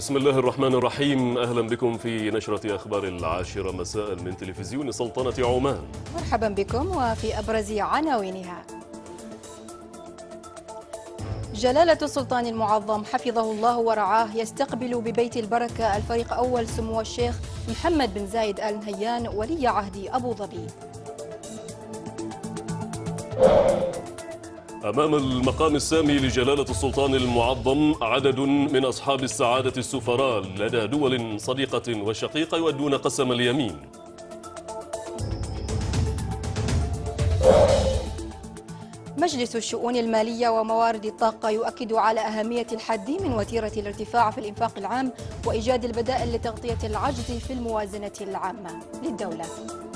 بسم الله الرحمن الرحيم. أهلا بكم في نشرة أخبار 10 مساء من تلفزيون سلطنة عمان. مرحبا بكم وفي أبرز عناوينها: جلالة السلطان المعظم حفظه الله ورعاه يستقبل ببيت البركة الفريق أول سمو الشيخ محمد بن زايد آل نهيان ولي عهد أبو ظبي. أمام المقام السامي لجلالة السلطان المعظم عدد من أصحاب السعادة السفراء لدى دول صديقة وشقيقة يودون قسم اليمين. مجلس الشؤون المالية وموارد الطاقة يؤكد على أهمية الحد من وتيرة الارتفاع في الإنفاق العام وإيجاد البدائل لتغطية العجز في الموازنة العامة للدولة.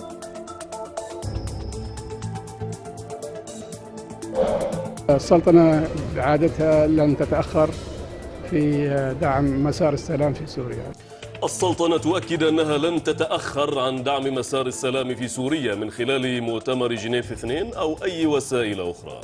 السلطنة بعادتها لن تتأخر في دعم مسار السلام في سوريا. السلطنة تؤكد أنها لن تتأخر عن دعم مسار السلام في سوريا من خلال مؤتمر جنيف 2 أو أي وسائل أخرى.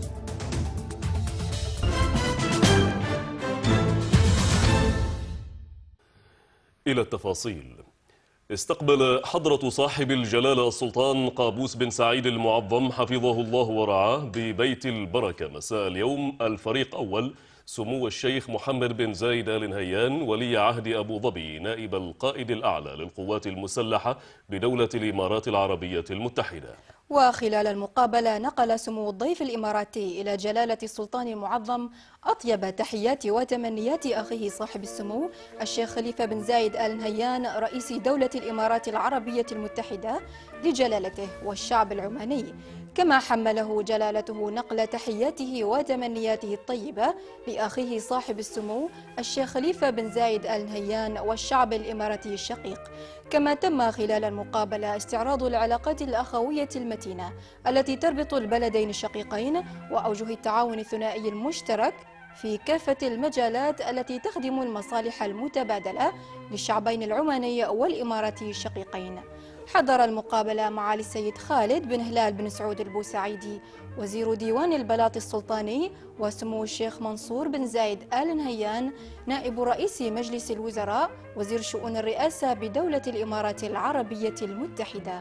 إلى التفاصيل. استقبل حضرة صاحب الجلالة السلطان قابوس بن سعيد المعظم حفظه الله ورعاه ببيت البركة مساء اليوم الفريق أول سمو الشيخ محمد بن زايد آل نهيان ولي عهد أبو ظبي نائب القائد الأعلى للقوات المسلحة بدولة الإمارات العربية المتحدة. وخلال المقابلة نقل سمو الضيف الإماراتي إلى جلالة السلطان المعظم أطيب تحيات وتمنيات أخيه صاحب السمو الشيخ خليفة بن زايد آل نهيان رئيس دولة الإمارات العربية المتحدة لجلالته والشعب العماني، كما حمله جلالته نقل تحياته وتمنياته الطيبة لأخيه صاحب السمو الشيخ خليفة بن زايد آل نهيان والشعب الإماراتي الشقيق. كما تم خلال المقابلة استعراض العلاقات الأخوية المتينة التي تربط البلدين الشقيقين وأوجه التعاون الثنائي المشترك في كافة المجالات التي تخدم المصالح المتبادلة للشعبين العماني والإماراتي الشقيقين. حضر المقابلة معالي السيد خالد بن هلال بن سعود البوسعيدي وزير ديوان البلاط السلطاني وسمو الشيخ منصور بن زايد آل نهيان نائب رئيس مجلس الوزراء وزير شؤون الرئاسة بدولة الإمارات العربية المتحدة.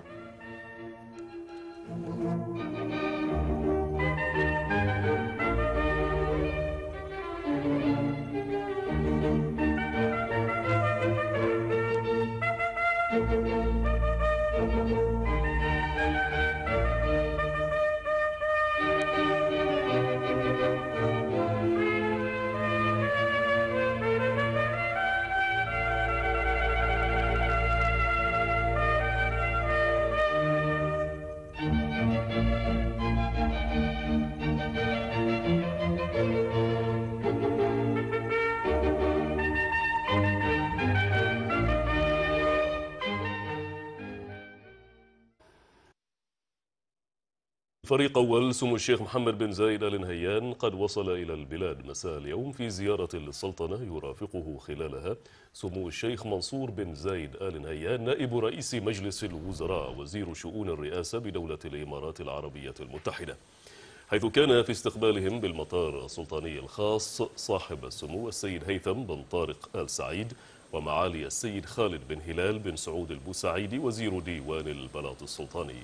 فريق أول سمو الشيخ محمد بن زايد آل نهيان قد وصل إلى البلاد مساء اليوم في زيارة للسلطنة يرافقه خلالها سمو الشيخ منصور بن زايد آل نهيان نائب رئيس مجلس الوزراء وزير شؤون الرئاسة بدولة الإمارات العربية المتحدة، حيث كان في استقبالهم بالمطار السلطاني الخاص صاحب السمو السيد هيثم بن طارق آل سعيد ومعالي السيد خالد بن هلال بن سعود البوسعيدي وزير ديوان البلاط السلطاني.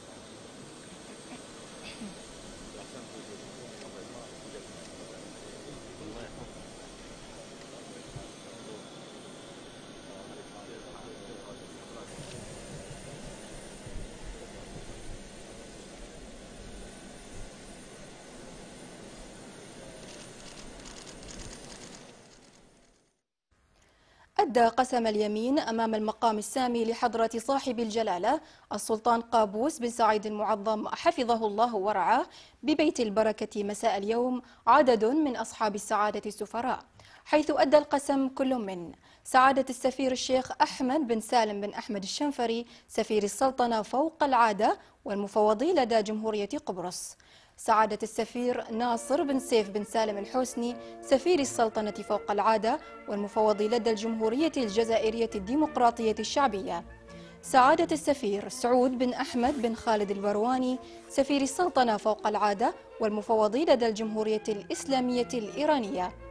أدى قسم اليمين أمام المقام السامي لحضرة صاحب الجلالة السلطان قابوس بن سعيد المعظم حفظه الله ورعاه ببيت البركة مساء اليوم عدد من أصحاب السعادة السفراء، حيث أدى القسم كل من سعادة السفير الشيخ أحمد بن سالم بن أحمد الشنفري سفير السلطنة فوق العادة والمفوضي لدى جمهورية قبرص، سعادة السفير ناصر بن سيف بن سالم الحوسني سفير السلطنة فوق العادة والمفوضي لدى الجمهورية الجزائرية الديمقراطية الشعبية، سعادة السفير سعود بن أحمد بن خالد البرواني سفير السلطنة فوق العادة والمفوضي لدى الجمهورية الإسلامية الإيرانية،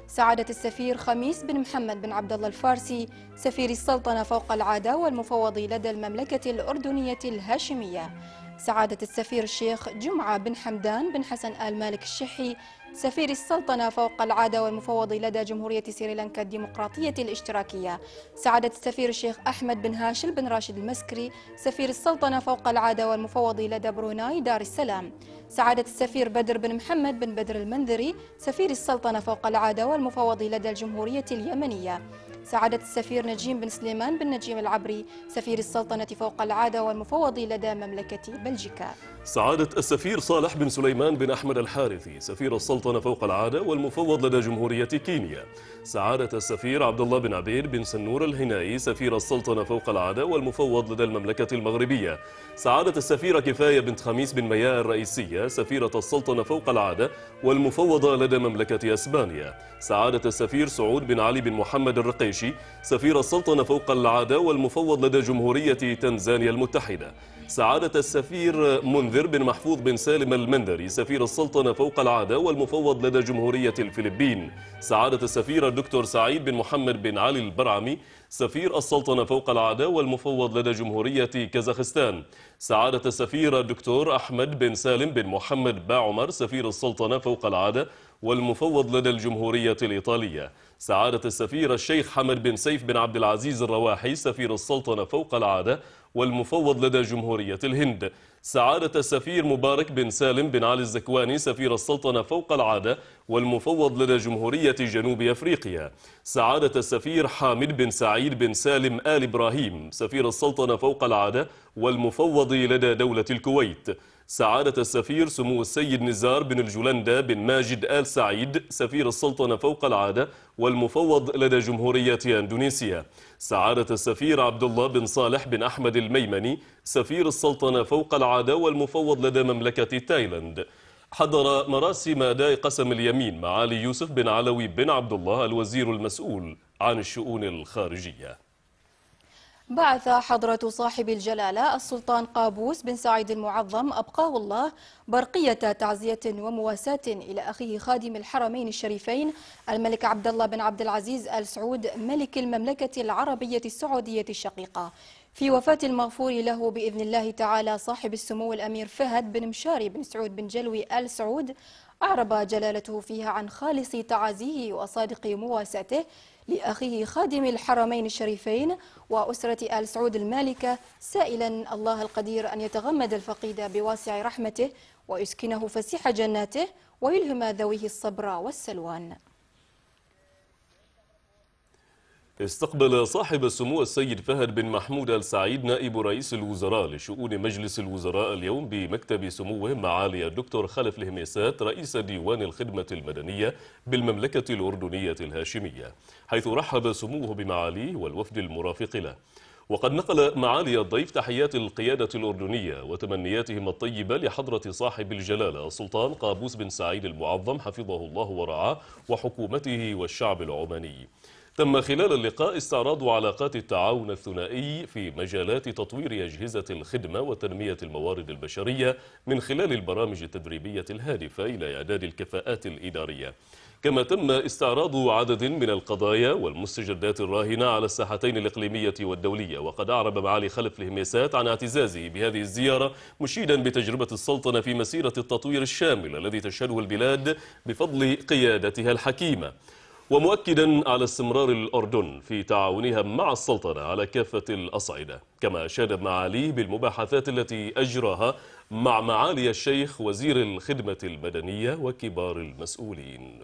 سعادة السفير خميس بن محمد بن عبد الله الفارسي سفير السلطنة فوق العادة والمفوض لدى المملكة الأردنية الهاشمية. سعادة السفير الشيخ جمعة بن حمدان بن حسن آل مالك الشحي سفير السلطنة فوق العادة والمفوض لدى جمهورية سريلانكا الديمقراطية الاشتراكية. سعادة السفير الشيخ أحمد بن هاشل بن راشد المسكري سفير السلطنة فوق العادة والمفوض لدى بروناي دار السلام. سعادة السفير بدر بن محمد بن بدر المنذري سفير السلطنة فوق العادة والمفوض لدى الجمهورية اليمنية. سعادة السفير نجيم بن سليمان بن نجيم العبري سفير السلطنة فوق العادة والمفوض لدى مملكة بلجيكا. سعادة السفير صالح بن سليمان بن أحمد الحارثي سفير السلطنة فوق العادة والمفوض لدى جمهورية كينيا. سعادة السفير عبد الله بن عبيد بن سنور الهنائي سفير السلطنة فوق العادة والمفوض لدى المملكة المغربية. سعادة السفيرة كفاية بنت خميس بن مياء الرئيسية سفيرة السلطنة فوق العادة والمفوضة لدى مملكة أسبانيا. سعادة السفير سعود بن علي بن محمد الرقيشي سفير السلطنة فوق العادة والمفوض لدى جمهورية تنزانيا المتحدة. سعادة السفير منذر بن محفوظ بن سالم المندري سفير السلطنة فوق العادة والمفوض لدى جمهورية الفلبين. سعادة السفير الدكتور سعيد بن محمد بن علي البرعمي سفير السلطنة فوق العادة والمفوض لدى جمهورية كازاخستان. سعادة السفير الدكتور أحمد بن سالم بن محمد باعمر سفير السلطنة فوق العادة والمفوض لدى الجمهورية الإيطالية. سعادة السفير الشيخ حمد بن سيف بن عبد العزيز الرواحي سفير السلطنة فوق العادة والمفوض لدى جمهورية الهند. سعادة السفير مبارك بن سالم بن علي الزكواني سفير السلطنة فوق العادة والمفوض لدى جمهورية جنوب أفريقيا. سعادة السفير حامد بن سعيد بن سالم آل إبراهيم سفير السلطنة فوق العادة والمفوض لدى دولة الكويت. سعادة السفير سمو السيد نزار بن الجولندا بن ماجد آل سعيد سفير السلطنة فوق العادة والمفوض لدى جمهورية أندونيسيا. سعادة السفير عبد الله بن صالح بن أحمد الميمني سفير السلطنة فوق العادة والمفوض لدى مملكة تايلاند. حضر مراسم أداء قسم اليمين معالي يوسف بن علوي بن عبد الله الوزير المسؤول عن الشؤون الخارجية. بعث حضرة صاحب الجلالة السلطان قابوس بن سعيد المعظم أبقاه الله برقية تعزية ومواساة إلى أخيه خادم الحرمين الشريفين الملك عبد الله بن عبد العزيز آل سعود ملك المملكة العربية السعودية الشقيقة في وفاة المغفور له بإذن الله تعالى صاحب السمو الأمير فهد بن مشاري بن سعود بن جلوي آل سعود. أعرب جلالته فيها عن خالص تعازيه وصادق مواساته لأخيه خادم الحرمين الشريفين وأسرة آل سعود المالكة سائلا الله القدير أن يتغمد الفقيد بواسع رحمته ويسكنه فسيح جناته ويلهم ذويه الصبر والسلوان. استقبل صاحب السمو السيد فهد بن محمود آل سعيد نائب رئيس الوزراء لشؤون مجلس الوزراء اليوم بمكتب سموه معالي الدكتور خلف الهميسات رئيس ديوان الخدمة المدنية بالمملكة الأردنية الهاشمية، حيث رحب سموه بمعاليه والوفد المرافق له. وقد نقل معالي الضيف تحيات القيادة الأردنية وتمنياتهم الطيبة لحضرة صاحب الجلالة السلطان قابوس بن سعيد المعظم حفظه الله ورعاه وحكومته والشعب العماني. تم خلال اللقاء استعراض علاقات التعاون الثنائي في مجالات تطوير أجهزة الخدمة وتنمية الموارد البشرية من خلال البرامج التدريبية الهادفة إلى إعداد الكفاءات الإدارية. كما تم استعراض عدد من القضايا والمستجدات الراهنة على الساحتين الإقليمية والدولية. وقد أعرب معالي خلف الهميسات عن اعتزازه بهذه الزيارة مشيدا بتجربة السلطنة في مسيرة التطوير الشامل الذي تشهده البلاد بفضل قيادتها الحكيمة، ومؤكدا على استمرار الأردن في تعاونها مع السلطنة على كافة الأصعدة. كما أشاد معاليه بالمباحثات التي أجراها مع معالي الشيخ وزير الخدمة المدنية وكبار المسؤولين.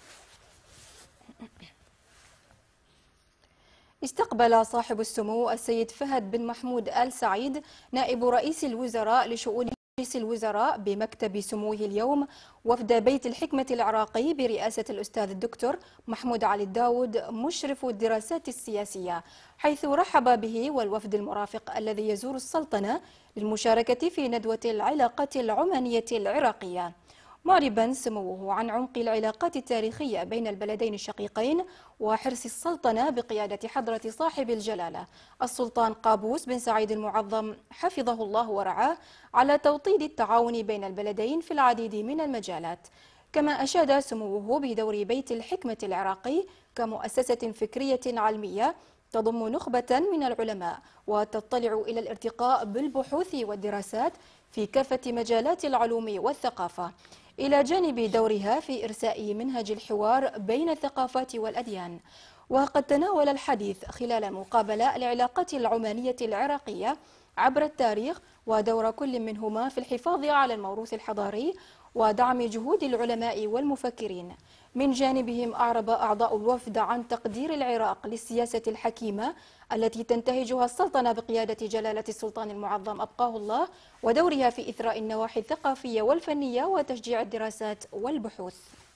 استقبل صاحب السمو السيد فهد بن محمود آل سعيد نائب رئيس الوزراء لشؤون رئيس الوزراء بمكتب سموه اليوم وفد بيت الحكمة العراقي برئاسة الأستاذ الدكتور محمود علي الداود مشرف الدراسات السياسية، حيث رحب به والوفد المرافق الذي يزور السلطنة للمشاركة في ندوة العلاقات العمانية العراقية، معربا سموه عن عمق العلاقات التاريخية بين البلدين الشقيقين وحرص السلطنة بقيادة حضرة صاحب الجلالة السلطان قابوس بن سعيد المعظم حفظه الله ورعاه على توطيد التعاون بين البلدين في العديد من المجالات. كما أشاد سموه بدور بيت الحكمة العراقي كمؤسسة فكرية علمية تضم نخبة من العلماء وتطلع إلى الارتقاء بالبحوث والدراسات في كافة مجالات العلوم والثقافة، إلى جانب دورها في إرساء منهج الحوار بين الثقافات والأديان. وقد تناول الحديث خلال المقابلة العلاقات العمانية العراقية عبر التاريخ ودور كل منهما في الحفاظ على الموروث الحضاري ودعم جهود العلماء والمفكرين. من جانبهم أعرب أعضاء الوفد عن تقدير العراق للسياسة الحكيمة التي تنتهجها السلطنة بقيادة جلالة السلطان المعظم أبقاه الله، ودورها في إثراء النواحي الثقافية والفنية وتشجيع الدراسات والبحوث.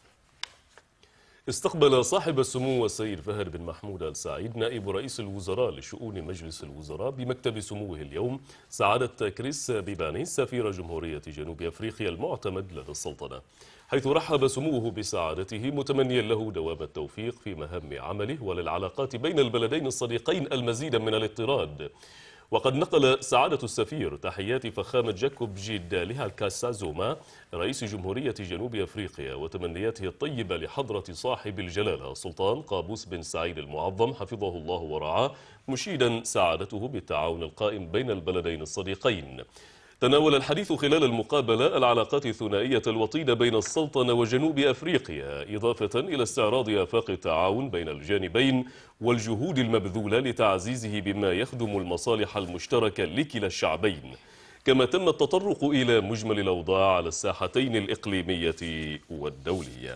استقبل صاحب السمو السيد فهد بن محمود آل سعيد نائب رئيس الوزراء لشؤون مجلس الوزراء بمكتب سموه اليوم سعادة كريس بيباني سفير جمهورية جنوب أفريقيا المعتمد لدى السلطنة، حيث رحب سموه بسعادته متمنيا له دوام التوفيق في مهام عمله وللعلاقات بين البلدين الصديقين المزيد من الاضطراد. وقد نقل سعادة السفير تحيات فخامة جاكوب جيداليها الكاسازوما رئيس جمهورية جنوب أفريقيا وتمنياته الطيبة لحضرة صاحب الجلالة السلطان قابوس بن سعيد المعظم حفظه الله ورعاه، مشيدا سعادته بالتعاون القائم بين البلدين الصديقين. تناول الحديث خلال المقابلة العلاقات الثنائية الوطيدة بين السلطنة وجنوب أفريقيا، إضافة إلى استعراض آفاق التعاون بين الجانبين والجهود المبذولة لتعزيزه بما يخدم المصالح المشتركة لكلا الشعبين. كما تم التطرق إلى مجمل الأوضاع على الساحتين الإقليمية والدولية.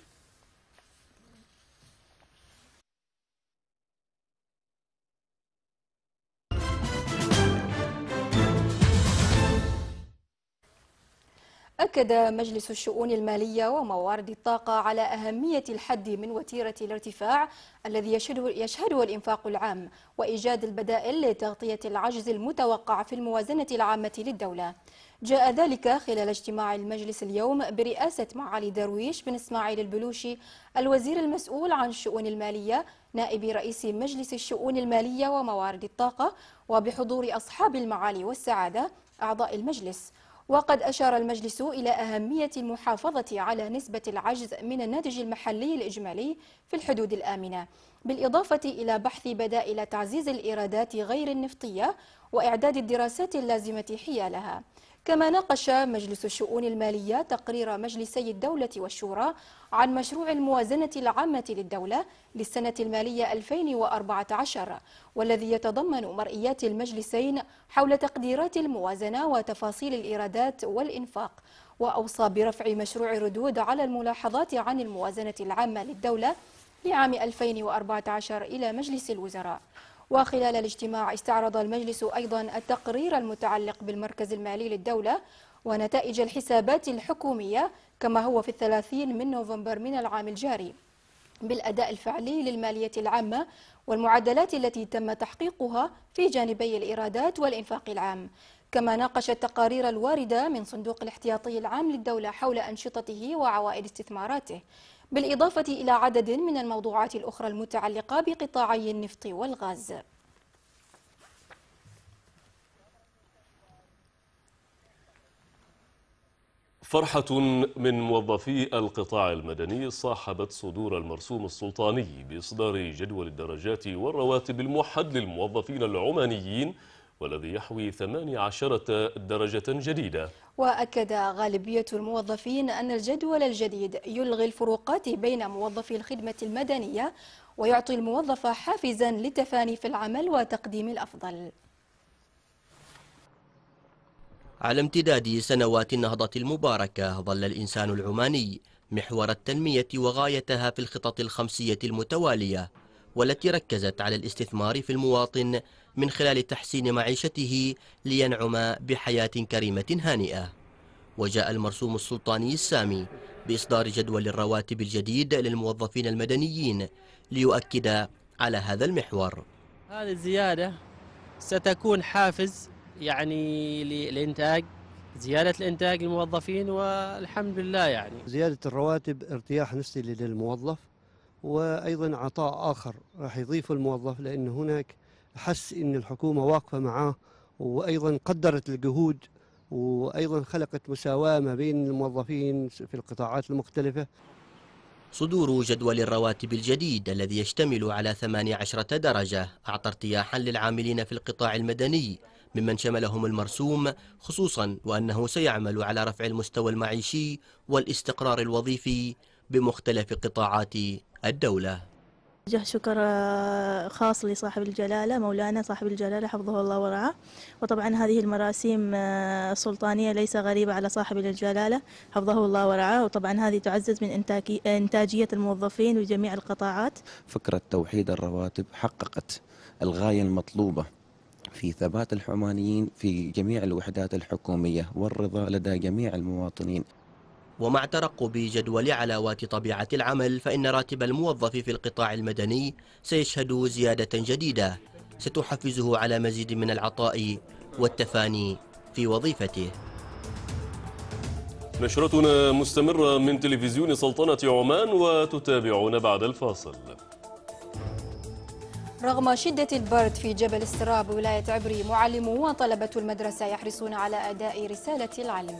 أكد مجلس الشؤون المالية وموارد الطاقة على أهمية الحد من وتيرة الارتفاع الذي يشهده الإنفاق العام وإيجاد البدائل لتغطية العجز المتوقع في الموازنة العامة للدولة. جاء ذلك خلال اجتماع المجلس اليوم برئاسة معالي درويش بن إسماعيل البلوشي الوزير المسؤول عن الشؤون المالية نائب رئيس مجلس الشؤون المالية وموارد الطاقة، وبحضور أصحاب المعالي والسعادة أعضاء المجلس. وقد أشار المجلس إلى أهمية المحافظة على نسبة العجز من الناتج المحلي الإجمالي في الحدود الآمنة، بالإضافة إلى بحث بدائل تعزيز الإيرادات غير النفطية وإعداد الدراسات اللازمة حيالها. كما ناقش مجلس الشؤون المالية تقرير مجلسي الدولة والشورى عن مشروع الموازنة العامة للدولة للسنة المالية 2014، والذي يتضمن مرئيات المجلسين حول تقديرات الموازنة وتفاصيل الإيرادات والإنفاق، وأوصى برفع مشروع ردود على الملاحظات عن الموازنة العامة للدولة لعام 2014 إلى مجلس الوزراء. وخلال الاجتماع استعرض المجلس أيضا التقرير المتعلق بالمركز المالي للدولة ونتائج الحسابات الحكومية كما هو في 30 من نوفمبر من العام الجاري بالأداء الفعلي للمالية العامة والمعدلات التي تم تحقيقها في جانبي الإيرادات والإنفاق العام. كما ناقش التقارير الواردة من صندوق الاحتياطي العام للدولة حول أنشطته وعوائد استثماراته، بالإضافة إلى عدد من الموضوعات الأخرى المتعلقة بقطاعي النفط والغاز. فرحة من موظفي القطاع المدني صاحبت صدور المرسوم السلطاني بإصدار جدول الدرجات والرواتب الموحد للموظفين العمانيين، والذي يحوي 18 درجة جديدة. وأكد غالبية الموظفين أن الجدول الجديد يلغي الفروقات بين موظفي الخدمة المدنية ويعطي الموظف حافزا للتفاني في العمل وتقديم الأفضل. على امتداد سنوات النهضة المباركة ظل الإنسان العماني محور التنمية وغايتها في الخطط الخمسية المتوالية، والتي ركزت على الاستثمار في المواطن من خلال تحسين معيشته لينعم بحياة كريمة هانئة. وجاء المرسوم السلطاني السامي بإصدار جدول الرواتب الجديد للموظفين المدنيين ليؤكد على هذا المحور. هذه الزيادة ستكون حافز للإنتاج، زيادة الإنتاج للموظفين، والحمد لله زيادة الرواتب ارتياح نفسي للموظف، وأيضا عطاء آخر راح يضيفه الموظف، لأن هناك حس إن الحكومة واقفة معاه، وأيضا قدرت الجهود وأيضا خلقت مساواة ما بين الموظفين في القطاعات المختلفة. صدور جدول الرواتب الجديد الذي يشتمل على 18 درجة أعطى ارتياحا للعاملين في القطاع المدني ممن شملهم المرسوم، خصوصا وأنه سيعمل على رفع المستوى المعيشي والاستقرار الوظيفي بمختلف قطاعات الدولة. وجه شكر خاص لصاحب الجلالة مولانا صاحب الجلالة حفظه الله ورعاه. وطبعا هذه المراسيم السلطانية ليس غريبة على صاحب الجلالة حفظه الله ورعاه، وطبعا هذه تعزز من إنتاجية الموظفين وجميع القطاعات. فكرة توحيد الرواتب حققت الغاية المطلوبة في ثبات العمانيين في جميع الوحدات الحكومية والرضا لدى جميع المواطنين. ومع ترقب جدول علاوات طبيعة العمل، فإن راتب الموظف في القطاع المدني سيشهد زيادة جديدة ستحفزه على مزيد من العطاء والتفاني في وظيفته. نشرتنا مستمرة من تلفزيون سلطنة عمان وتتابعون بعد الفاصل. رغم شدة البرد في جبل السراب ولاية عبري، معلمو وطلبة المدرسة يحرصون على أداء رسالة العلم.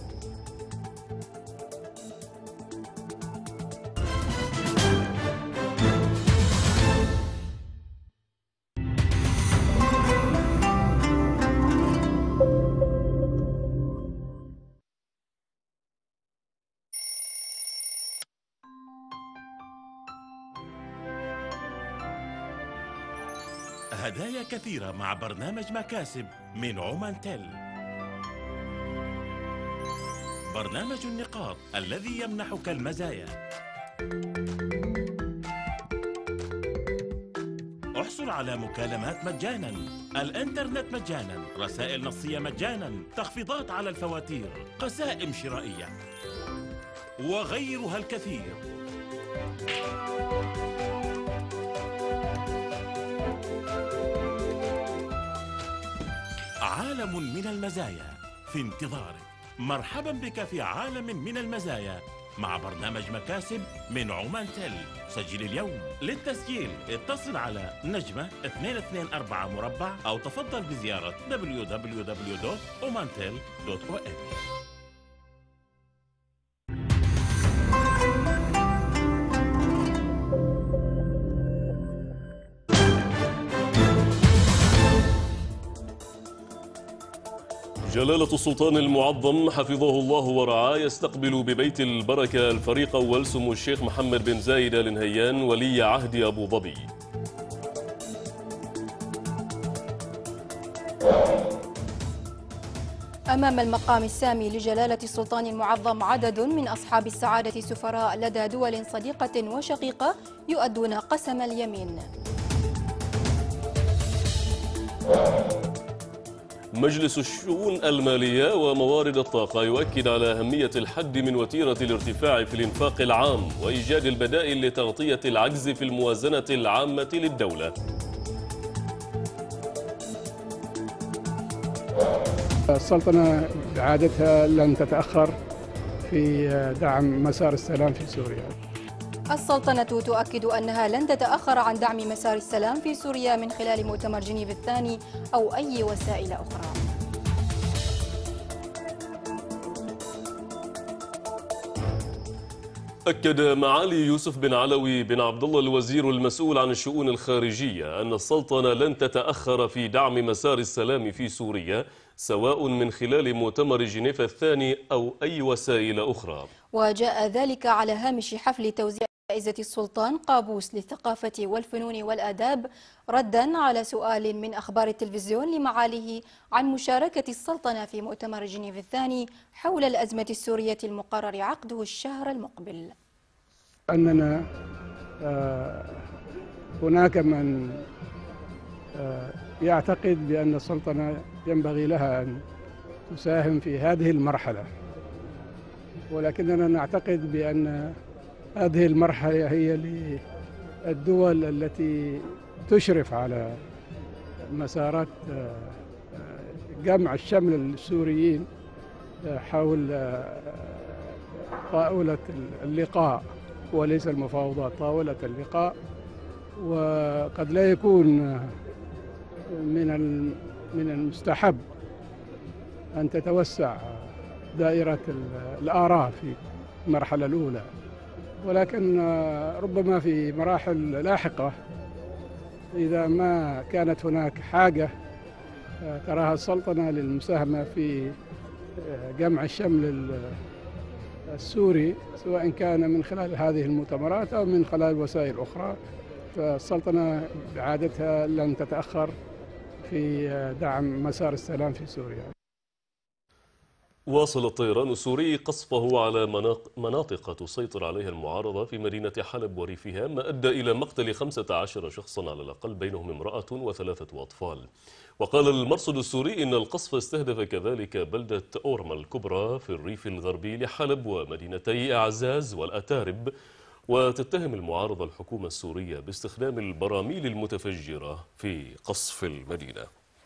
هدايا كثيرة مع برنامج مكاسب من عمان تيل. برنامج النقاط الذي يمنحك المزايا. احصل على مكالمات مجانا، الانترنت مجانا، رسائل نصية مجانا، تخفيضات على الفواتير، قسائم شرائية وغيرها الكثير. عالم من المزايا في انتظارك. مرحبا بك في عالم من المزايا مع برنامج مكاسب من عمان تيل. سجل اليوم. للتسجيل اتصل على نجمة 224 مربع أو تفضل بزيارة www.omantel.om. جلالة السلطان المعظم حفظه الله ورعاه يستقبل ببيت البركة الفريق أول سمو الشيخ محمد بن زايد آل نهيان ولي عهد أبو ظبي. أمام المقام السامي لجلالة السلطان المعظم عدد من أصحاب السعادة سفراء لدى دول صديقة وشقيقة يؤدون قسم اليمين. مجلس الشؤون المالية وموارد الطاقة يؤكد على أهمية الحد من وتيرة الارتفاع في الإنفاق العام وإيجاد البدائل لتغطية العجز في الموازنة العامة للدولة. السلطنة بعادتها لن تتأخر في دعم مسار السلام في سوريا. السلطنة تؤكد أنها لن تتأخر عن دعم مسار السلام في سوريا من خلال مؤتمر جنيف الثاني أو أي وسائل أخرى. أكد معالي يوسف بن علوي بن عبد الله الوزير المسؤول عن الشؤون الخارجية أن السلطنة لن تتأخر في دعم مسار السلام في سوريا سواء من خلال مؤتمر جنيف الثاني أو أي وسائل أخرى. وجاء ذلك على هامش حفل توزيع جائزة السلطان قابوس للثقافة والفنون والآداب، ردا على سؤال من أخبار التلفزيون لمعاليه عن مشاركة السلطنة في مؤتمر جنيف الثاني حول الأزمة السورية المقرر عقده الشهر المقبل. أننا هناك من يعتقد بأن السلطنة ينبغي لها أن تساهم في هذه المرحلة، ولكننا نعتقد بأن هذه المرحلة هي للدول التي تشرف على مسارات جمع الشمل السوريين حول طاولة اللقاء وليس المفاوضات، طاولة اللقاء. وقد لا يكون من المستحب أن تتوسع دائرة الآراء في المرحلة الأولى، ولكن ربما في مراحل لاحقة إذا ما كانت هناك حاجة تراها السلطنة للمساهمة في جمع الشمل السوري، سواء كان من خلال هذه المؤتمرات أو من خلال وسائل أخرى، فالسلطنة بعادتها لن تتأخر في دعم مسار السلام في سوريا. واصل الطيران السوري قصفه على مناطق تسيطر عليها المعارضة في مدينة حلب وريفها، ما أدى إلى مقتل 15 شخصا على الأقل، بينهم امرأة و3 أطفال. وقال المرصد السوري إن القصف استهدف كذلك بلدة أورما الكبرى في الريف الغربي لحلب ومدينتي أعزاز والأتارب، وتتهم المعارضة الحكومة السورية باستخدام البراميل المتفجرة في قصف المدينة.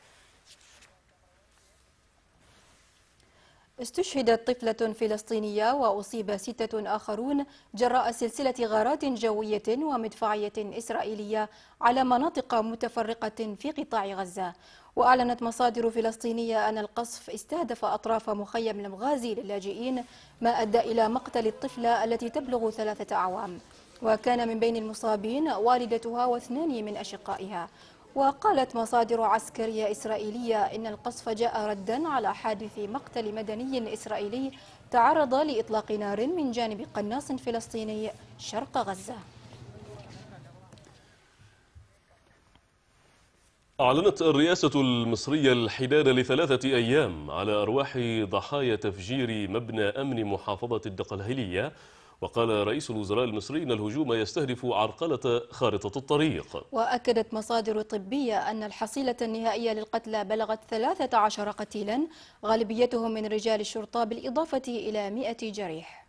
استشهدت طفلة فلسطينية وأصيب 6 آخرون جراء سلسلة غارات جوية ومدفعية إسرائيلية على مناطق متفرقة في قطاع غزة. وأعلنت مصادر فلسطينية أن القصف استهدف أطراف مخيم المغازي للاجئين، ما أدى إلى مقتل الطفلة التي تبلغ 3 أعوام، وكان من بين المصابين والدتها و2 من أشقائها. وقالت مصادر عسكرية إسرائيلية إن القصف جاء ردا على حادث مقتل مدني إسرائيلي تعرض لإطلاق نار من جانب قناص فلسطيني شرق غزة. أعلنت الرئاسة المصرية الحداد ل3 أيام على أرواح ضحايا تفجير مبنى أمن محافظة الدقهلية. وقال رئيس الوزراء المصري إن الهجوم يستهدف عرقلة خارطة الطريق. وأكدت مصادر طبية أن الحصيلة النهائية للقتلى بلغت 13 قتيلا، غالبيتهم من رجال الشرطة بالإضافة إلى 100 جريح.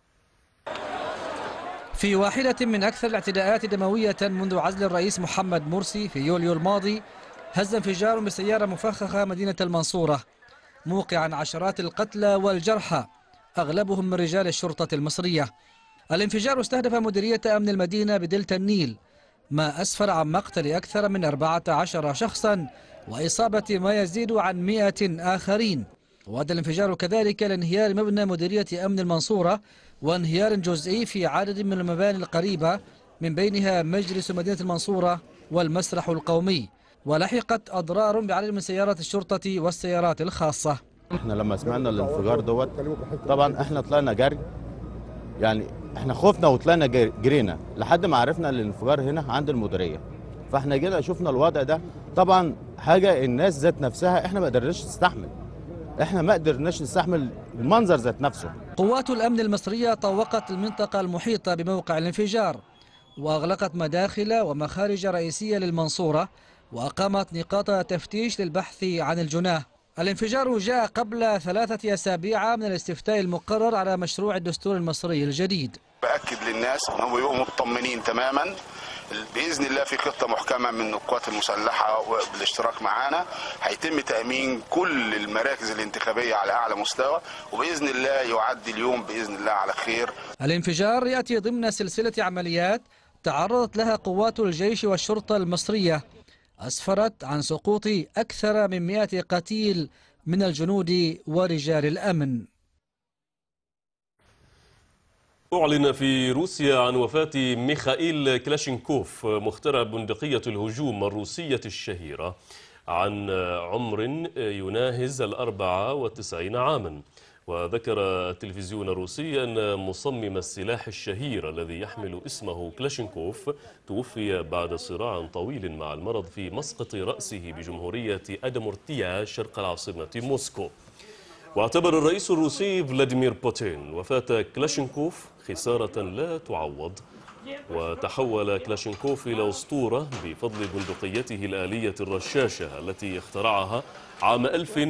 في واحدة من أكثر الاعتداءات دموية منذ عزل الرئيس محمد مرسي في يوليو الماضي، هز انفجار بسيارة مفخخة مدينة المنصورة، موقعا عشرات القتلى والجرحى أغلبهم من رجال الشرطة المصرية. الانفجار استهدف مديرية أمن المدينة بدلتا النيل، ما أسفر عن مقتل أكثر من 14 شخصا وإصابة ما يزيد عن 100 آخرين. وأدى الانفجار كذلك لانهيار مبنى مديرية أمن المنصورة وانهيار جزئي في عدد من المباني القريبة، من بينها مجلس مدينة المنصورة والمسرح القومي، ولحقت أضرار بعدد من سيارات الشرطة والسيارات الخاصة. احنا لما سمعنا الانفجار دوت طبعا احنا طلعنا جري، يعني احنا خفنا وطلعنا جرينا لحد ما عرفنا الانفجار هنا عند المديريه. فاحنا جينا شفنا الوضع ده، طبعا حاجه الناس ذات نفسها احنا ما قدرناش نستحمل، احنا ما قدرناش نستحمل المنظر ذات نفسه. قوات الامن المصريه طوقت المنطقه المحيطه بموقع الانفجار، واغلقت مداخل ومخارج رئيسيه للمنصوره، واقامت نقاط تفتيش للبحث عن الجناه. الانفجار جاء قبل 3 أسابيع من الاستفتاء المقرر على مشروع الدستور المصري الجديد. بأكد للناس أنهم يبقوا مطمنين تماما، بإذن الله في خطة محكمة من القوات المسلحة وبالاشتراك معانا هيتم تأمين كل المراكز الانتخابية على أعلى مستوى، وبإذن الله يعدي اليوم بإذن الله على خير. الانفجار يأتي ضمن سلسلة عمليات تعرضت لها قوات الجيش والشرطة المصرية، أسفرت عن سقوط أكثر من 100 قتيل من الجنود ورجال الأمن. أعلن في روسيا عن وفاة ميخائيل كلاشينكوف، مخترع بندقية الهجوم الروسية الشهيرة، عن عمر يناهز 94 عاما. وذكر التلفزيون الروسي أن مصمم السلاح الشهير الذي يحمل اسمه كلاشينكوف توفي بعد صراع طويل مع المرض في مسقط رأسه بجمهورية أدمورتيا شرق العاصمة موسكو. واعتبر الرئيس الروسي فلاديمير بوتين وفاة كلاشينكوف خسارة لا تعوض، وتحول كلاشينكوف إلى أسطورة بفضل بندقيته الآلية الرشاشة التي اخترعها عام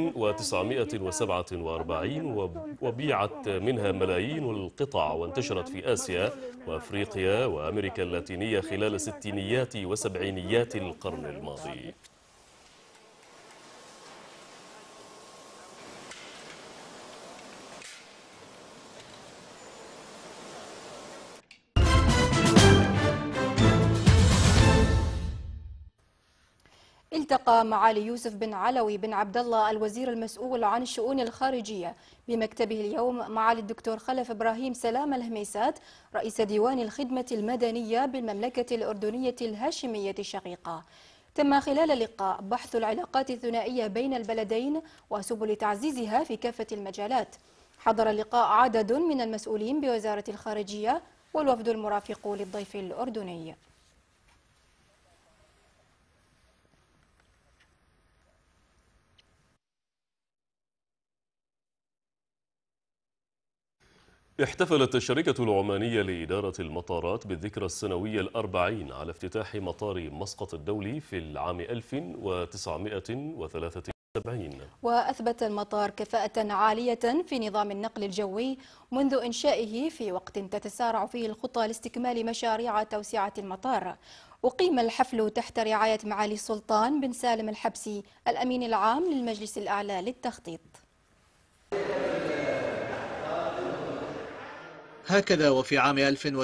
1947 وبيعت منها ملايين القطع، وانتشرت في آسيا وأفريقيا وأمريكا اللاتينية خلال ستينيات وسبعينيات القرن الماضي. التقى معالي يوسف بن علوي بن عبد الله الوزير المسؤول عن الشؤون الخارجية بمكتبه اليوم معالي الدكتور خلف إبراهيم سلام الهميسات رئيس ديوان الخدمة المدنية بالمملكة الأردنية الهاشمية الشقيقة. تم خلال اللقاء بحث العلاقات الثنائية بين البلدين وسبل تعزيزها في كافة المجالات. حضر اللقاء عدد من المسؤولين بوزارة الخارجية والوفد المرافق للضيف الأردني. احتفلت الشركة العمانية لإدارة المطارات بالذكرى السنوية 40 على افتتاح مطار مسقط الدولي في العام 1973. وأثبت المطار كفاءة عالية في نظام النقل الجوي منذ إنشائه في وقت تتسارع فيه الخطى لاستكمال مشاريع توسعة المطار. أقيم الحفل تحت رعاية معالي السلطان بن سالم الحبسي الأمين العام للمجلس الأعلى للتخطيط. هكذا وفي عام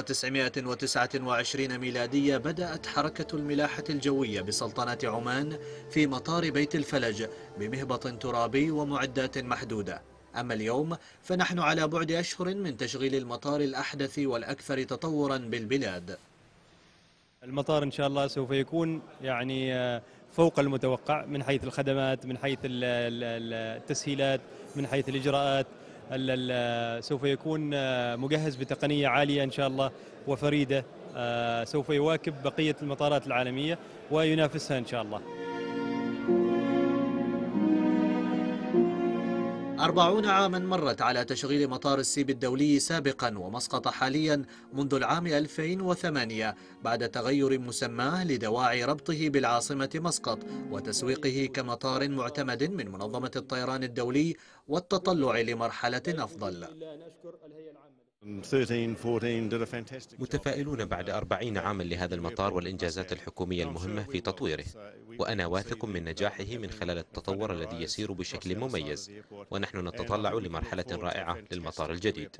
1929 ميلادية بدأت حركة الملاحة الجوية بسلطنة عمان في مطار بيت الفلج بمهبط ترابي ومعدات محدودة. أما اليوم فنحن على بعد أشهر من تشغيل المطار الأحدث والأكثر تطورا بالبلاد. المطار إن شاء الله سوف يكون يعني فوق المتوقع من حيث الخدمات، من حيث التسهيلات، من حيث الإجراءات. سوف يكون مجهز بتقنية عالية إن شاء الله وفريدة، سوف يواكب بقية المطارات العالمية وينافسها إن شاء الله. 40 عاما مرت على تشغيل مطار السيب الدولي سابقا ومسقط حاليا منذ العام 2008 بعد تغير مسماه لدواعي ربطه بالعاصمة مسقط وتسويقه كمطار معتمد من منظمة الطيران الدولي والتطلع لمرحلة أفضل. متفائلون بعد 40 عاما لهذا المطار والإنجازات الحكومية المهمة في تطويره، وأنا واثق من نجاحه من خلال التطور الذي يسير بشكل مميز، ونحن نتطلع لمرحلة رائعة للمطار الجديد.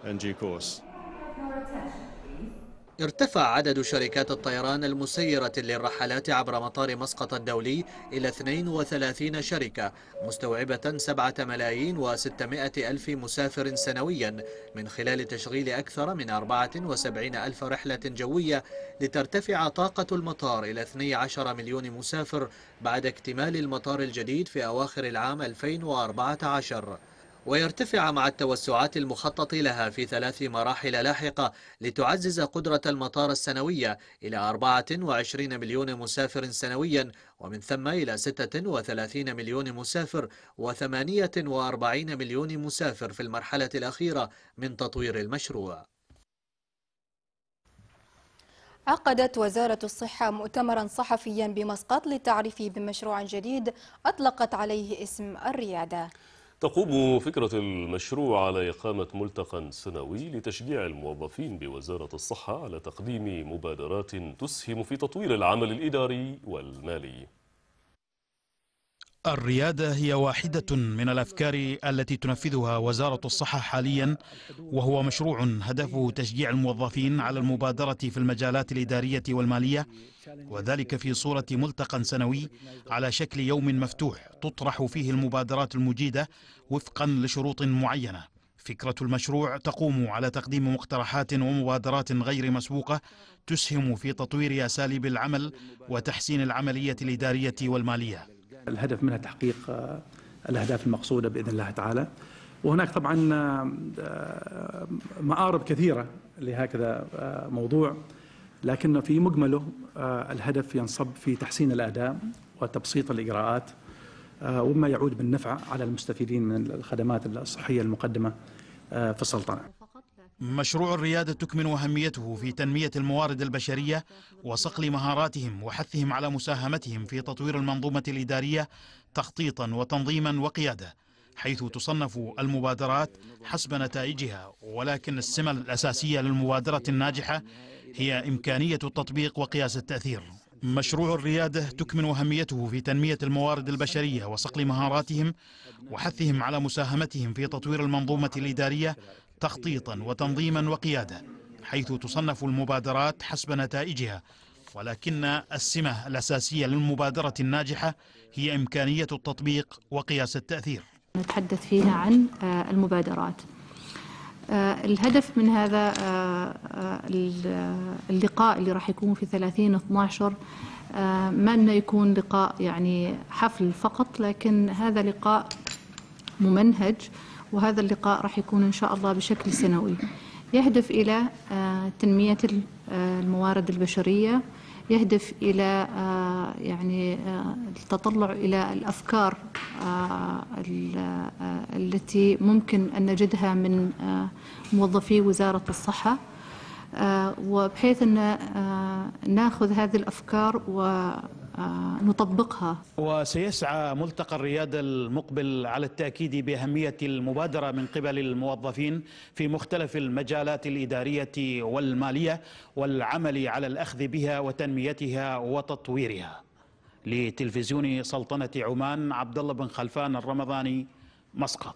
ارتفع عدد شركات الطيران المسيرة للرحلات عبر مطار مسقط الدولي إلى 32 شركة مستوعبة 7,600,000 مسافر سنويا من خلال تشغيل أكثر من 74,000 رحلة جوية لترتفع طاقة المطار إلى 12 مليون مسافر بعد اكتمال المطار الجديد في أواخر العام 2014. ويرتفع مع التوسعات المخطط لها في 3 مراحل لاحقة لتعزز قدرة المطار السنوية إلى 24 مليون مسافر سنويا، ومن ثم إلى 36 مليون مسافر و48 مليون مسافر في المرحلة الأخيرة من تطوير المشروع. عقدت وزارة الصحة مؤتمرا صحفيا بمسقط للتعريف بمشروع جديد أطلقت عليه اسم الريادة. تقوم فكرة المشروع على إقامة ملتقى سنوي لتشجيع الموظفين بوزارة الصحة على تقديم مبادرات تسهم في تطوير العمل الإداري والمالي. الريادة هي واحدة من الأفكار التي تنفذها وزارة الصحة حاليا، وهو مشروع هدفه تشجيع الموظفين على المبادرة في المجالات الإدارية والمالية، وذلك في صورة ملتقى سنوي على شكل يوم مفتوح تطرح فيه المبادرات المجيدة وفقا لشروط معينة. فكرة المشروع تقوم على تقديم مقترحات ومبادرات غير مسبوقة تسهم في تطوير أساليب العمل وتحسين العملية الإدارية والمالية. الهدف منها تحقيق الأهداف المقصودة بإذن الله تعالى، وهناك طبعا مآرب كثيرة لهكذا موضوع، لكن في مجمله الهدف ينصب في تحسين الأداء وتبسيط الإجراءات وما يعود بالنفع على المستفيدين من الخدمات الصحية المقدمة في السلطنة. مشروع الريادة تكمن أهميته في تنمية الموارد البشرية وصقل مهاراتهم وحثهم على مساهمتهم في تطوير المنظومة الإدارية تخطيطا وتنظيما وقيادة، حيث تصنف المبادرات حسب نتائجها، ولكن السمة الأساسية للمبادرة الناجحة هي إمكانية التطبيق وقياس التأثير. مشروع الريادة تكمن أهميته في تنمية الموارد البشرية وصقل مهاراتهم وحثهم على مساهمتهم في تطوير المنظومة الإدارية تخطيطا وتنظيما وقيادة، حيث تصنف المبادرات حسب نتائجها، ولكن السمة الأساسية للمبادرة الناجحة هي إمكانية التطبيق وقياس التأثير. نتحدث فيها عن المبادرات. الهدف من هذا اللقاء اللي راح يكون في 30/12 ما أنه يكون لقاء يعني حفل فقط، لكن هذا لقاء ممنهج، وهذا اللقاء راح يكون إن شاء الله بشكل سنوي، يهدف إلى تنمية الموارد البشرية، يهدف إلى يعني التطلع إلى الأفكار التي ممكن أن نجدها من موظفي وزارة الصحة، وبحيث أن نأخذ هذه الأفكار ونطبقها. وسيسعى ملتقى الريادة المقبل على التأكيد بأهمية المبادرة من قبل الموظفين في مختلف المجالات الإدارية والمالية، والعمل على الأخذ بها وتنميتها وتطويرها. لتلفزيون سلطنة عمان، عبد الله بن خلفان الرمضاني، مسقط.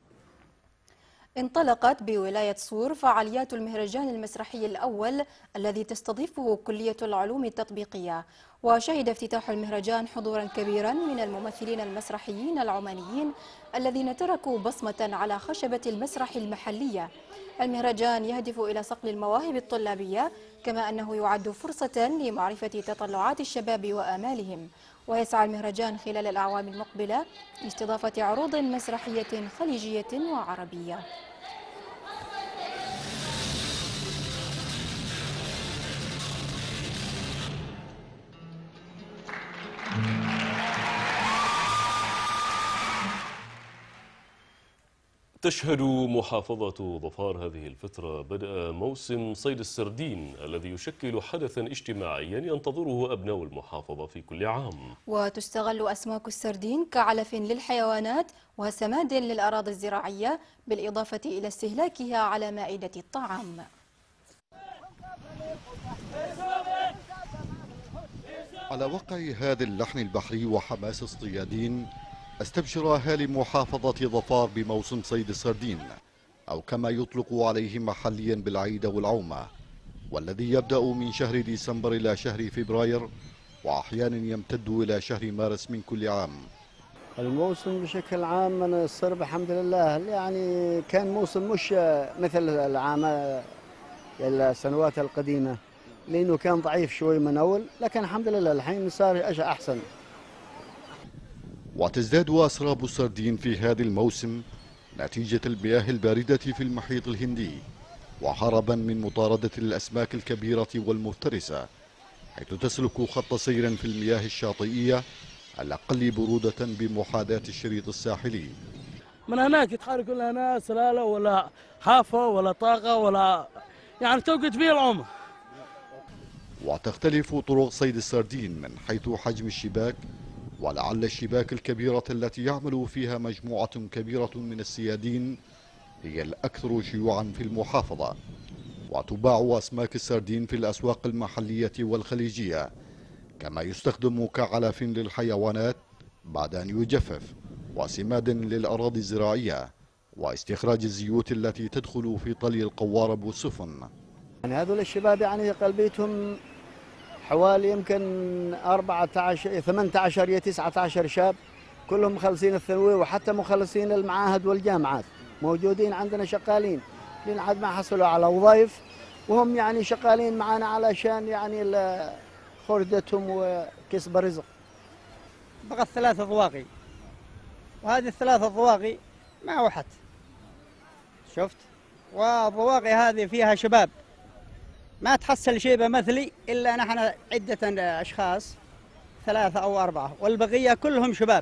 انطلقت بولاية صور فعاليات المهرجان المسرحي الأول الذي تستضيفه كلية العلوم التطبيقية، وشهد افتتاح المهرجان حضورا كبيرا من الممثلين المسرحيين العمانيين الذين تركوا بصمة على خشبة المسرح المحلية. المهرجان يهدف إلى صقل المواهب الطلابية، كما أنه يعد فرصة لمعرفة تطلعات الشباب وآمالهم، ويسعى المهرجان خلال الأعوام المقبلة لاستضافة عروض مسرحية خليجية وعربية. تشهد محافظة ظفار هذه الفترة بدء موسم صيد السردين الذي يشكل حدثا اجتماعيا ينتظره أبناء المحافظة في كل عام. وتستغل أسماك السردين كعلف للحيوانات وسماد للأراضي الزراعية، بالإضافة إلى استهلاكها على مائدة الطعام. على وقع هذا اللحن البحري وحماس الصيادين، استبشر أهالي محافظة ظفار بموسم صيد السردين، أو كما يطلق عليه محليا بالعيد والعومة، والذي يبدأ من شهر ديسمبر إلى شهر فبراير، وأحيانا يمتد إلى شهر مارس من كل عام. الموسم بشكل عام من الصرب الحمد لله يعني كان موسم مش مثل السنوات القديمة، لأنه كان ضعيف شوي من أول، لكن الحمد لله الحين صار أشياء أحسن. وتزداد أسراب السردين في هذا الموسم نتيجة المياه الباردة في المحيط الهندي، وهربا من مطاردة الأسماك الكبيرة والمفترسة، حيث تسلك خط سير في المياه الشاطئية الأقل برودة بمحاذاة الشريط الساحلي. من هناك يتحركوا لنا سلالة ولا حافة ولا طاقة ولا يعني توقد فيه العمر. وتختلف طرق صيد السردين من حيث حجم الشباك، ولعل الشباك الكبيرة التي يعمل فيها مجموعة كبيرة من الصيادين هي الأكثر شيوعا في المحافظة. وتباع أسماك السردين في الأسواق المحلية والخليجية، كما يستخدم كعلف للحيوانات بعد أن يجفف، وسماد للأراضي الزراعية، واستخراج الزيوت التي تدخل في طلي القوارب والسفن. يعني هذول الشباب يعني قلبيتهم حوالي يمكن 14 18 يا 19 شاب، كلهم مخلصين الثانوي وحتى مخلصين المعاهد والجامعات، موجودين عندنا شغالين لين عاد ما حصلوا على وظائف، وهم يعني شغالين معنا علشان يعني خردتهم وكسب رزق. بقت 3 ضواغي، وهذه ال3 ضواغي ما وحت، شفت؟ والضواغي هذه فيها شباب، ما تحصل شيبة مثلي إلا نحن عدة أشخاص 3 أو 4، والبقية كلهم شباب.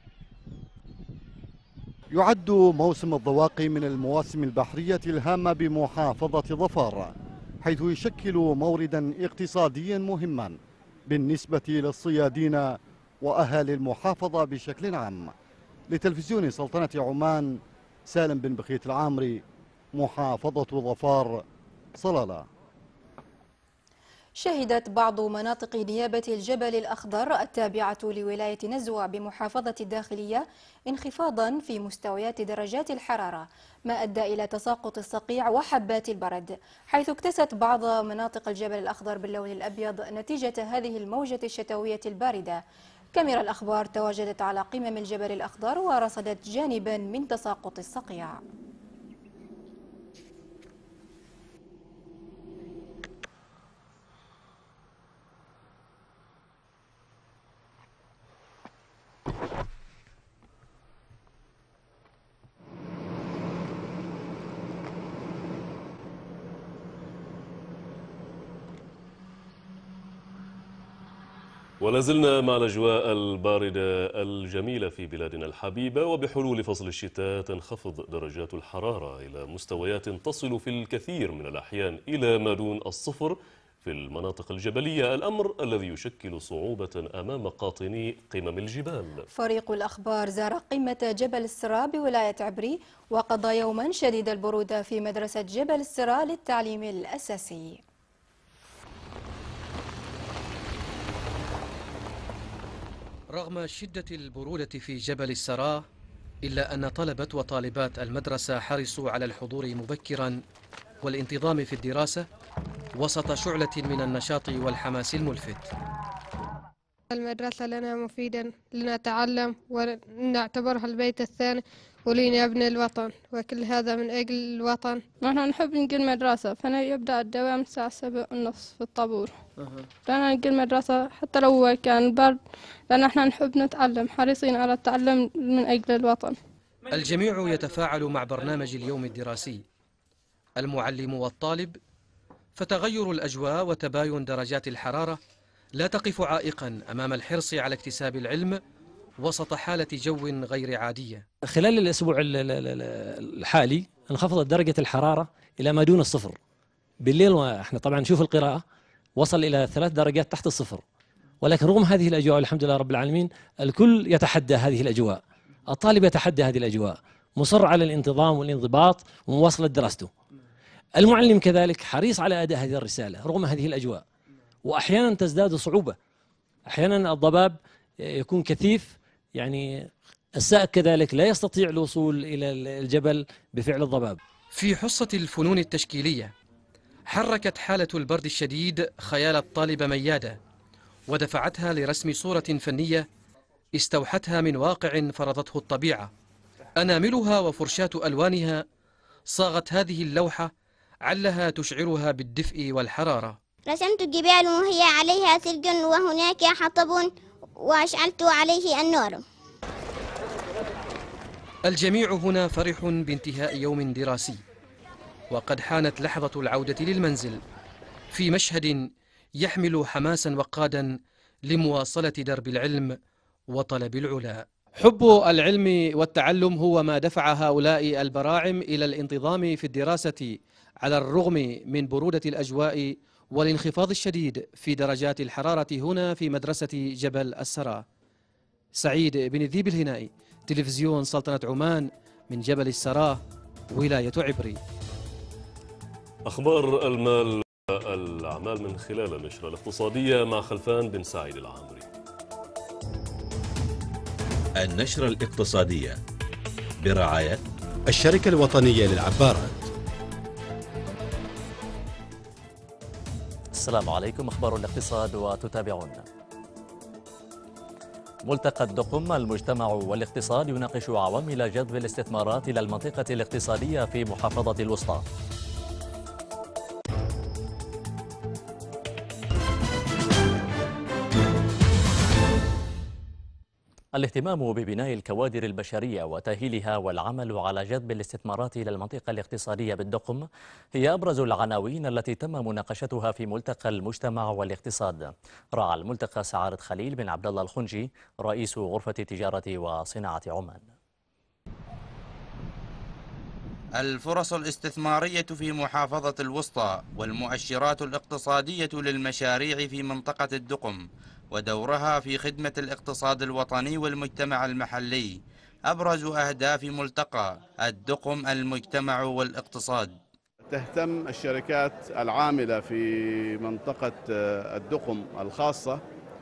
يعد موسم الضواقي من المواسم البحرية الهامة بمحافظة ظفار، حيث يشكل موردا اقتصاديا مهما بالنسبة للصيادين وأهالي المحافظة بشكل عام. لتلفزيون سلطنة عمان، سالم بن بخيت العامري، محافظة ظفار، صلالة. شهدت بعض مناطق نيابة الجبل الأخضر التابعة لولاية نزوة بمحافظة الداخلية انخفاضا في مستويات درجات الحرارة، ما أدى إلى تساقط الصقيع وحبات البرد، حيث اكتست بعض مناطق الجبل الأخضر باللون الأبيض نتيجة هذه الموجة الشتوية الباردة. كاميرا الأخبار تواجدت على قمم الجبل الأخضر ورصدت جانبا من تساقط الصقيع. ولازلنا مع الأجواء الباردة الجميلة في بلادنا الحبيبة، وبحلول فصل الشتاء تنخفض درجات الحرارة إلى مستويات تصل في الكثير من الأحيان إلى ما دون الصفر في المناطق الجبلية، الأمر الذي يشكل صعوبة أمام قاطني قمم الجبال. فريق الأخبار زار قمة جبل السراء بولاية عبري وقضى يوما شديد البرودة في مدرسة جبل السراء للتعليم الأساسي. رغم شدة البرودة في جبل السراء، إلا أن طلبة وطالبات المدرسة حرصوا على الحضور مبكرا والانتظام في الدراسة وسط شعلة من النشاط والحماس الملفت. المدرسة لنا مفيدا لنتعلم ونعتبرها البيت الثاني ولنبني الوطن، وكل هذا من أجل الوطن. نحن نحب نجي المدرسة، فأنا يبدأ الدوام الساعة 7:30 في الطابور. لأن نجي المدرسة حتى لو كان برد، لأن احنا نحب نتعلم، حريصين على التعلم من أجل الوطن. الجميع يتفاعل مع برنامج اليوم الدراسي، المعلم والطالب، فتغير الأجواء وتباين درجات الحرارة لا تقف عائقا أمام الحرص على اكتساب العلم وسط حالة جو غير عادية. خلال الأسبوع الحالي انخفضت درجة الحرارة إلى ما دون الصفر. بالليل واحنا طبعا نشوف القراءة وصل إلى 3 درجات تحت الصفر، ولكن رغم هذه الأجواء الحمد لله رب العالمين الكل يتحدى هذه الأجواء. الطالب يتحدى هذه الأجواء، مصر على الانتظام والانضباط ومواصلة دراسته. المعلم كذلك حريص على أداء هذه الرسالة رغم هذه الأجواء، وأحيانا تزداد صعوبة، أحيانا الضباب يكون كثيف، يعني السائق كذلك لا يستطيع الوصول إلى الجبل بفعل الضباب. في حصة الفنون التشكيلية حركت حالة البرد الشديد خيال الطالبة ميادة ودفعتها لرسم صورة فنية استوحتها من واقع فرضته الطبيعة. أناملها وفرشاة ألوانها صاغت هذه اللوحة علها تشعرها بالدفء والحرارة. رسمت الجبال وهي عليها ثلج وهناك حطب وأشعلت عليه النار. الجميع هنا فرح بانتهاء يوم دراسي، وقد حانت لحظة العودة للمنزل في مشهد يحمل حماسا وقادا لمواصلة درب العلم وطلب العلا. حب العلم والتعلم هو ما دفع هؤلاء البراعم إلى الانتظام في الدراسة على الرغم من برودة الأجواء والانخفاض الشديد في درجات الحرارة هنا في مدرسة جبل السراء. سعيد بن الذيب الهنائي، تلفزيون سلطنة عمان، من جبل السراء، ولاية عبري. أخبار المال والأعمال من خلال النشرة الاقتصادية مع خلفان بن سعيد العامري. النشرة الاقتصادية برعاية الشركة الوطنية للعبارات. السلام عليكم، أخبار الاقتصاد وتتابعون. ملتقى الدقم المجتمع والاقتصاد يناقش عوامل جذب الاستثمارات إلى المنطقة الاقتصادية في محافظة الوسطى. الاهتمام ببناء الكوادر البشرية وتأهيلها والعمل على جذب الاستثمارات إلى المنطقة الاقتصادية بالدقم هي أبرز العناوين التي تم مناقشتها في ملتقى المجتمع والاقتصاد. راعى الملتقى سعادة خليل بن عبد الله الخنجي رئيس غرفة التجارة وصناعة عمان. الفرص الاستثمارية في محافظة الوسطى والمؤشرات الاقتصادية للمشاريع في منطقة الدقم ودورها في خدمة الاقتصاد الوطني والمجتمع المحلي أبرز أهداف ملتقى الدقم المجتمع والاقتصاد. تهتم الشركات العاملة في منطقة الدقم الخاصة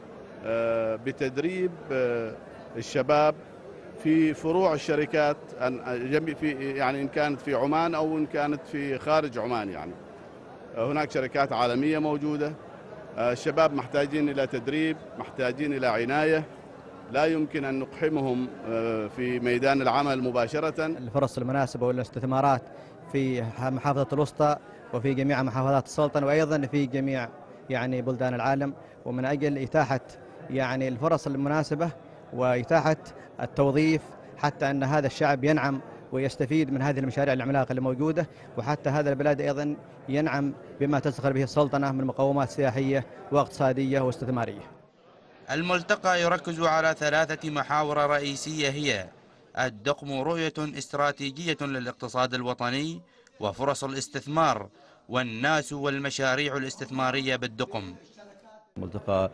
بتدريب الشباب في فروع الشركات، يعني إن كانت في عمان أو إن كانت في خارج عمان. يعني هناك شركات عالمية موجودة. الشباب محتاجين إلى تدريب، محتاجين إلى عناية، لا يمكن أن نقحمهم في ميدان العمل مباشرة. الفرص المناسبة والاستثمارات في محافظة الوسطى وفي جميع محافظات السلطنة وأيضا في جميع يعني بلدان العالم، ومن أجل إتاحة يعني الفرص المناسبة وإتاحة التوظيف حتى أن هذا الشعب ينعم ويستفيد من هذه المشاريع العملاقة اللي موجودة، وحتى هذا البلد أيضا ينعم بما تزخر به السلطنة من مقومات سياحية واقتصادية واستثمارية. الملتقى يركز على 3 محاور رئيسية هي الدقم رؤية استراتيجية للاقتصاد الوطني وفرص الاستثمار والناس والمشاريع الاستثمارية بالدقم. ملتقى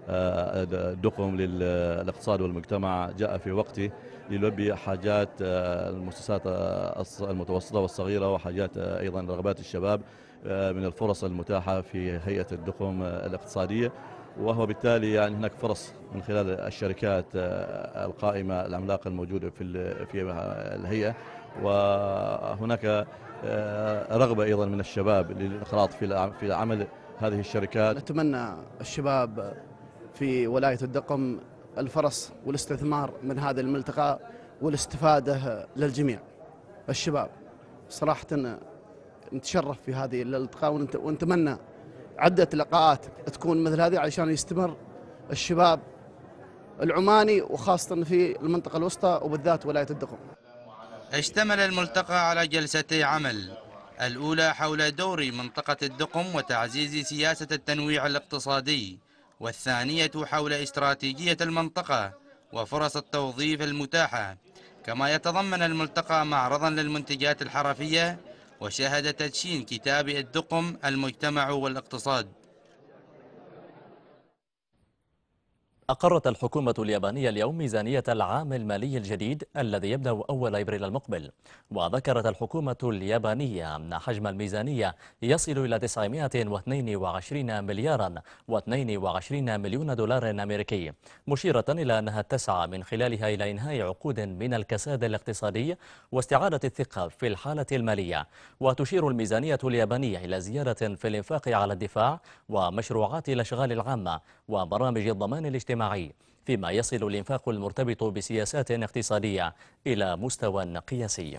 الدقم للاقتصاد والمجتمع جاء في وقته ليلبي حاجات المؤسسات المتوسطة والصغيرة وحاجات أيضا رغبات الشباب من الفرص المتاحة في هيئة الدقم الاقتصادية، وهو بالتالي يعني هناك فرص من خلال الشركات القائمة العملاقة الموجودة في الهيئة، وهناك رغبة أيضا من الشباب للانخراط في عمل هذه الشركات. نتمنى الشباب في ولاية الدقم الفرص والاستثمار من هذا الملتقى والاستفادة للجميع. الشباب صراحة نتشرف في هذه الالتقاء ونتمنى عدة لقاءات تكون مثل هذه عشان يستمر الشباب العماني وخاصة في المنطقة الوسطى وبالذات ولاية الدقم. اشتمل الملتقى على جلستي عمل، الأولى حول دور منطقة الدقم وتعزيز سياسة التنويع الاقتصادي، والثانية حول استراتيجية المنطقة وفرص التوظيف المتاحة. كما يتضمن الملتقى معرضا للمنتجات الحرفية وشهد تدشين كتاب الدقم المجتمع والاقتصاد. أقرت الحكومة اليابانية اليوم ميزانية العام المالي الجديد الذي يبدأ أول أبريل المقبل، وذكرت الحكومة اليابانية أن حجم الميزانية يصل إلى 922 مليارا و22 مليون دولار أمريكي، مشيرة إلى أنها تسعى من خلالها إلى إنهاء عقود من الكساد الاقتصادي واستعادة الثقة في الحالة المالية. وتشير الميزانية اليابانية إلى زيادة في الإنفاق على الدفاع ومشروعات الأشغال العامة وبرامج الضمان الاجتماعي، فيما يصل الإنفاق المرتبط بسياسات اقتصادية إلى مستوى قياسي.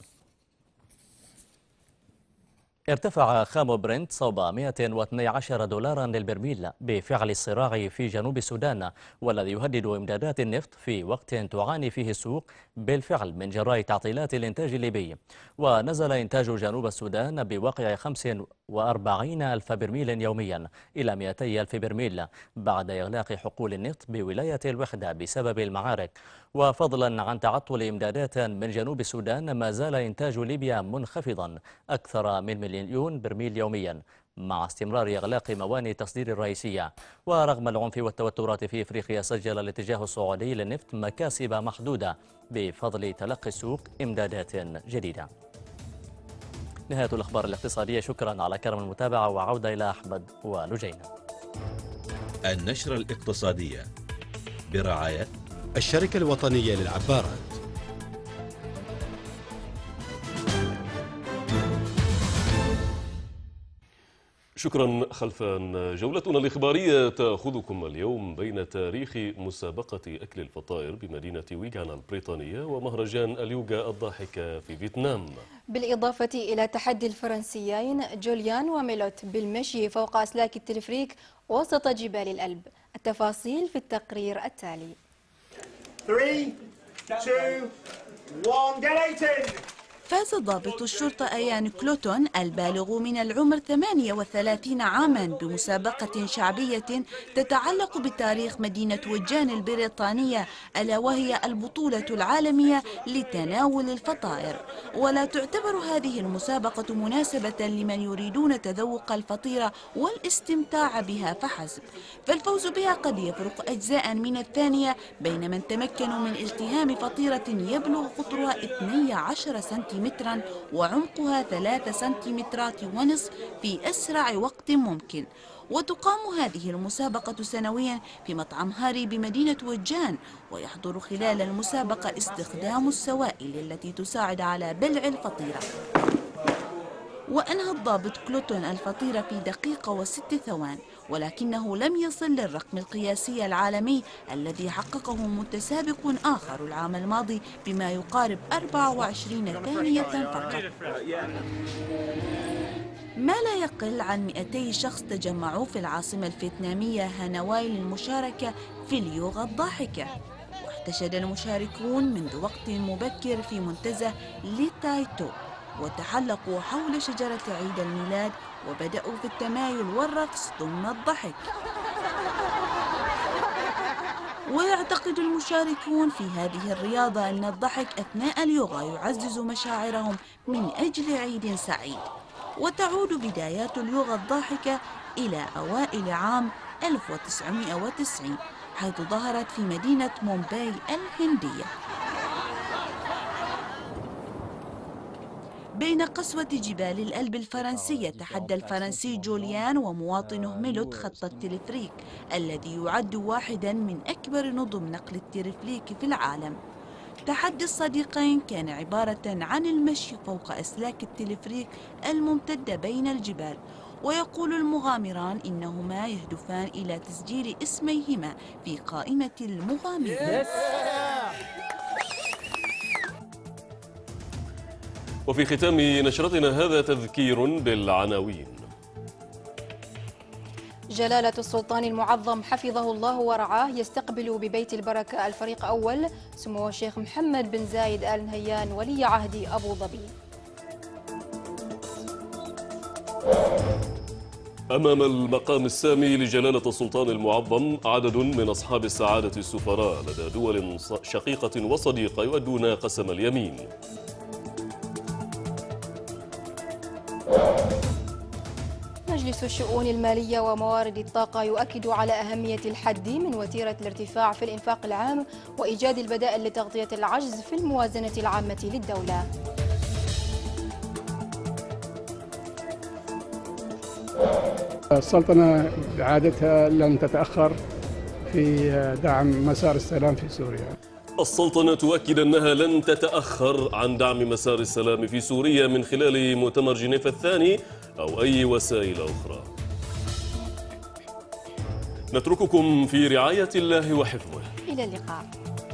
ارتفع خام برنت صوب 112 دولارا للبرميل بفعل الصراع في جنوب السودان، والذي يهدد إمدادات النفط في وقت تعاني فيه السوق بالفعل من جراء تعطيلات الإنتاج الليبي. ونزل إنتاج جنوب السودان بواقع 45 ألف برميل يوميا إلى 200 ألف برميل بعد إغلاق حقول النفط بولاية الوحدة بسبب المعارك. وفضلا عن تعطل إمدادات من جنوب السودان، ما زال إنتاج ليبيا منخفضا أكثر من 1,000,000 برميل يوميا مع استمرار إغلاق موانئ التصدير الرئيسية. ورغم العنف والتوترات في إفريقيا، سجل الاتجاه الصعودي للنفط مكاسب محدودة بفضل تلقي السوق إمدادات جديدة. نهاية الأخبار الاقتصادية، شكرا على كرم المتابعة، وعودة إلى أحمد ولجينة. النشرة الاقتصادية برعاية الشركة الوطنية للعبارات. شكرا خلفان. جولتنا الإخبارية تأخذكم اليوم بين تاريخ مسابقة أكل الفطائر بمدينة ويغان البريطانية ومهرجان اليوغا الضاحكة في فيتنام، بالإضافة إلى تحدي الفرنسيين جوليان وميلوت بالمشي فوق أسلاك التلفريك وسط جبال الألب. التفاصيل في التقرير التالي. 3 2 1 get 18. فاز ضابط الشرطة أيان كلوتون البالغ من العمر 38 عاما بمسابقة شعبية تتعلق بتاريخ مدينة ويغان البريطانية، ألا وهي البطولة العالمية لتناول الفطائر. ولا تعتبر هذه المسابقة مناسبة لمن يريدون تذوق الفطيرة والاستمتاع بها فحسب، فالفوز بها قد يفرق أجزاء من الثانية بين من تمكنوا من التهام فطيرة يبلغ قطرها 12 سنتيمترا سنتيمترا وعمقها 3 سنتيمترات ونصف في أسرع وقت ممكن. وتقام هذه المسابقة سنويا في مطعم هاري بمدينة وجان، ويحضر خلال المسابقة استخدام السوائل التي تساعد على بلع الفطيرة. وأنهى الضابط كلوتون الفطيرة في 1 دقيقة و6 ثوان، ولكنه لم يصل للرقم القياسي العالمي الذي حققه متسابق آخر العام الماضي بما يقارب 24 ثانية فقط. ما لا يقل عن 200 شخص تجمعوا في العاصمة الفيتنامية هانوي للمشاركة في اليوغا الضاحكة، واحتشد المشاركون منذ وقت مبكر في منتزه ليتايتو، وتحلقوا حول شجرة عيد الميلاد وبدأوا في التمايل والرقص ضمن الضحك. ويعتقد المشاركون في هذه الرياضة أن الضحك أثناء اليوغا يعزز مشاعرهم من أجل عيد سعيد. وتعود بدايات اليوغا الضاحكة إلى أوائل عام 1990 حيث ظهرت في مدينة مومباي الهندية. بين قسوة جبال الألب الفرنسية تحدى الفرنسي جوليان ومواطنه ميلوت خط التلفريك الذي يعد واحدا من أكبر نظم نقل التلفريك في العالم. تحدي الصديقين كان عبارة عن المشي فوق أسلاك التلفريك الممتدة بين الجبال، ويقول المغامران إنهما يهدفان إلى تسجيل اسميهما في قائمة المغامرين. وفي ختام نشرتنا هذا تذكير بالعناوين. جلالة السلطان المعظم حفظه الله ورعاه يستقبل ببيت البركة الفريق أول سمو الشيخ محمد بن زايد آل نهيان ولي عهد أبو ظبي. أمام المقام السامي لجلالة السلطان المعظم عدد من أصحاب السعادة السفراء لدى دول شقيقة وصديقة يؤدون قسم اليمين. مجلس الشؤون المالية وموارد الطاقة يؤكد على أهمية الحد من وتيرة الارتفاع في الإنفاق العام وإيجاد البدائل لتغطية العجز في الموازنة العامة للدولة. السلطنة بعادتها لن تتأخر في دعم مسار السلام في سوريا. السلطنة تؤكد أنها لن تتأخر عن دعم مسار السلام في سوريا من خلال مؤتمر جنيف الثاني أو أي وسائل أخرى. نترككم في رعاية الله وحفظه. إلى اللقاء.